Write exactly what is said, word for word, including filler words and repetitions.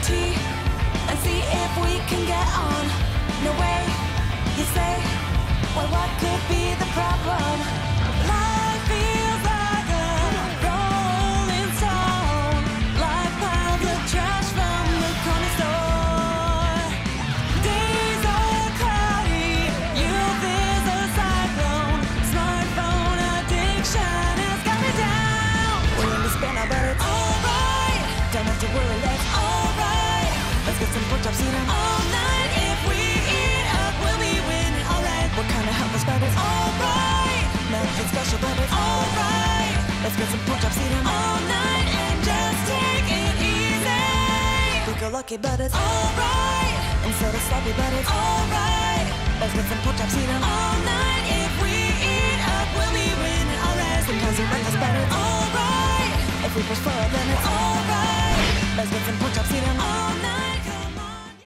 tea and see if we can get on. No way, you say. Well, what could be the problem? Life feels like a rolling stone, like piles of trash from the corner store. Days are cloudy, youth is a cyclone. Smartphone addiction has got me down. We're in despair now, but it's alright. Don't have to worry, that's alright. Let's get some pork chops eating all night. If we eat up, we'll be winning, alright. We're kinda helpless, but it's alright. Nothing special, but it's alright. Let's get some pork chops eating all night and just take it easy. We feel lucky, but it's alright. And so it's sloppy, but it's alright. Let's get some pork chops eating all night. If we eat up, we'll be winning, alright. Sometimes we reckless, but it's alright. If we push forward, then it's alright. Let's get some pork chops eating all night.